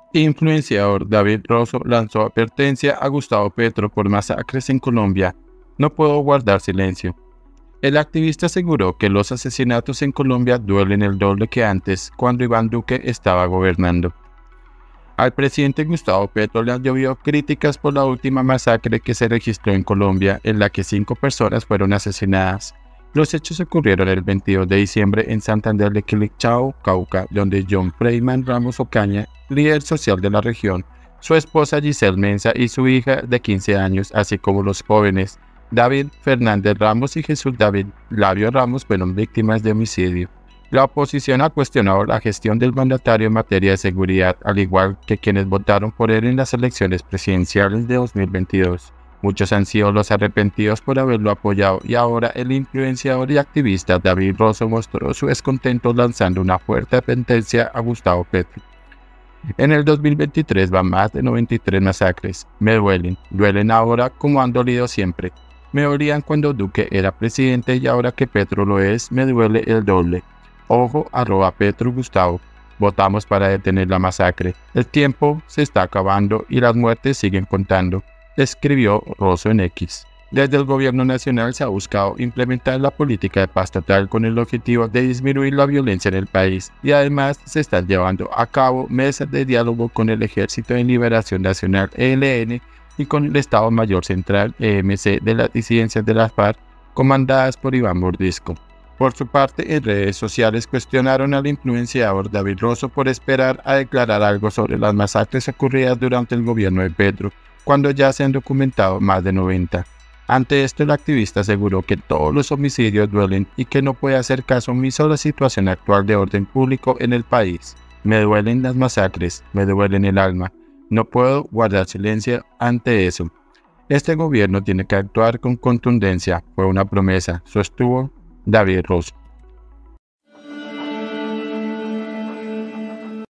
Influenciador David Rosso lanzó advertencia a Gustavo Petro por masacres en Colombia. No puedo guardar silencio. El activista aseguró que los asesinatos en Colombia duelen el doble que antes, cuando Iván Duque estaba gobernando. Al presidente Gustavo Petro le han llovido críticas por la última masacre que se registró en Colombia, en la que 5 personas fueron asesinadas. Los hechos ocurrieron el 22 de diciembre en Santander de Quilichao, Cauca, donde John Freyman Ramos Ocaña, líder social de la región, su esposa Giselle Mensa y su hija de 15 años, así como los jóvenes David Fernández Ramos y Jesús David Labio Ramos fueron víctimas de homicidio. La oposición ha cuestionado la gestión del mandatario en materia de seguridad, al igual que quienes votaron por él en las elecciones presidenciales de 2022. Muchos han sido los arrepentidos por haberlo apoyado y ahora el influenciador y activista David Rosso mostró su descontento lanzando una fuerte advertencia a Gustavo Petro. En el 2023 van más de 93 masacres. Me duelen ahora como han dolido siempre. Me dolían cuando Duque era presidente y ahora que Petro lo es, me duele el doble. Ojo, @Petro Gustavo. Votamos para detener la masacre. El tiempo se está acabando y las muertes siguen contando, escribió Rosso en X. Desde el gobierno nacional se ha buscado implementar la política de paz total con el objetivo de disminuir la violencia en el país y además se están llevando a cabo mesas de diálogo con el Ejército de Liberación Nacional ELN y con el Estado Mayor Central EMC de las disidencias de las FARC comandadas por Iván Mordisco. Por su parte, en redes sociales cuestionaron al influenciador David Rosso por esperar a declarar algo sobre las masacres ocurridas durante el gobierno de Petro, cuando ya se han documentado más de 90. Ante esto, el activista aseguró que todos los homicidios duelen y que no puede hacer caso omiso a la situación actual de orden público en el país. Me duelen las masacres, me duelen el alma. No puedo guardar silencio ante eso. Este gobierno tiene que actuar con contundencia, fue una promesa, sostuvo David Rosso.